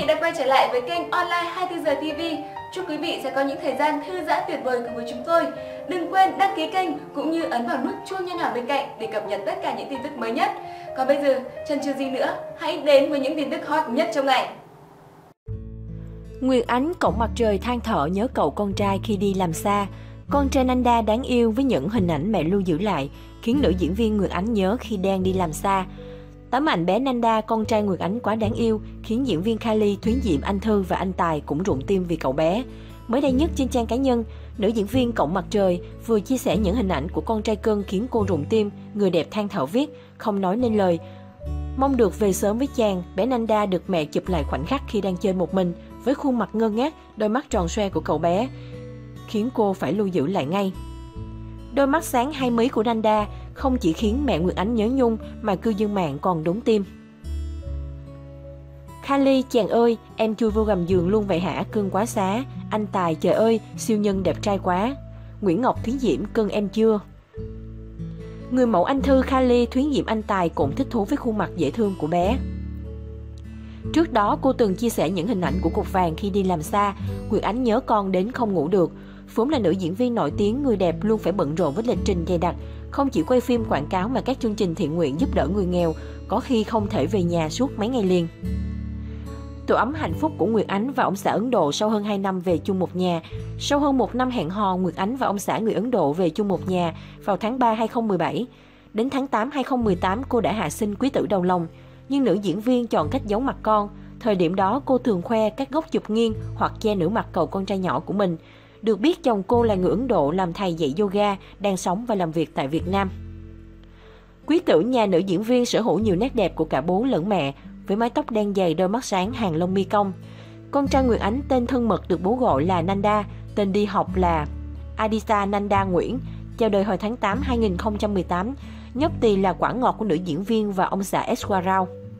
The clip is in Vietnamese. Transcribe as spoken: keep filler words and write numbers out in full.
vị đã quay trở lại với kênh Online hai mươi tư giờ ti vi. Chúc quý vị sẽ có những thời gian thư giãn tuyệt vời cùng với chúng tôi. Đừng quên đăng ký kênh cũng như ấn vào nút chuông nho nhỏ bên cạnh để cập nhật tất cả những tin tức mới nhất. Còn bây giờ, chần chừ gì nữa, hãy đến với những tin tức hot nhất trong ngày. Nguyệt Ánh cổng mặt trời than thở nhớ cậu con trai khi đi làm xa. Con trai Nanda đáng yêu với những hình ảnh mẹ lưu giữ lại, khiến nữ diễn viên Nguyệt Ánh nhớ khi đang đi làm xa. Tấm ảnh bé Nanda, con trai Nguyệt Ánh quá đáng yêu, khiến diễn viên Kylie, Thúy Diệm, anh Thư và anh Tài cũng rụng tim vì cậu bé. Mới đây nhất trên trang cá nhân, nữ diễn viên cổng mặt trời vừa chia sẻ những hình ảnh của con trai cưng khiến cô rụng tim. Người đẹp than thở viết, không nói nên lời. Mong được về sớm với chàng, bé Nanda được mẹ chụp lại khoảnh khắc khi đang chơi một mình, với khuôn mặt ngơ ngác, đôi mắt tròn xoe của cậu bé, khiến cô phải lưu giữ lại ngay. Đôi mắt sáng hai mí của Nanda không chỉ khiến mẹ Nguyệt Ánh nhớ nhung mà cư dân mạng còn đúng tim. Kylie, chàng ơi, em chui vô gầm giường luôn vậy hả, cưng quá xá. Anh Tài, trời ơi, siêu nhân đẹp trai quá. Nguyễn Ngọc, Thúy Diễm, cưng em chưa. Người mẫu anh Thư, Kylie, Thúy Diễm, anh Tài cũng thích thú với khuôn mặt dễ thương của bé. Trước đó, cô từng chia sẻ những hình ảnh của cục vàng khi đi làm xa. Nguyệt Ánh nhớ con đến không ngủ được. Vốn là nữ diễn viên nổi tiếng, người đẹp luôn phải bận rộn với lịch trình dày đặc, không chỉ quay phim quảng cáo mà các chương trình thiện nguyện giúp đỡ người nghèo, có khi không thể về nhà suốt mấy ngày liền. Tổ ấm hạnh phúc của Nguyệt Ánh và ông xã Ấn Độ sau hơn hai năm về chung một nhà. Sau hơn một năm hẹn hò, Nguyệt Ánh và ông xã người Ấn Độ về chung một nhà vào tháng ba hai không một bảy. Đến tháng tám hai không một tám, cô đã hạ sinh quý tử đầu lòng. Nhưng nữ diễn viên chọn cách giấu mặt con. Thời điểm đó, cô thường khoe các góc chụp nghiêng hoặc che nửa mặt cậu con trai nhỏ của mình. Được biết, chồng cô là người Ấn Độ làm thầy dạy yoga, đang sống và làm việc tại Việt Nam. Quý tử nhà nữ diễn viên sở hữu nhiều nét đẹp của cả bố lẫn mẹ, với mái tóc đen dày, đôi mắt sáng, hàng lông mi cong. Con trai Nguyệt Ánh tên thân mật được bố gọi là Nanda, tên đi học là Adisa Nanda Nguyễn, chào đời hồi tháng tám hai nghìn không trăm mười tám. Nhóc Tì là quả ngọt của nữ diễn viên và ông xã Eswa Rao.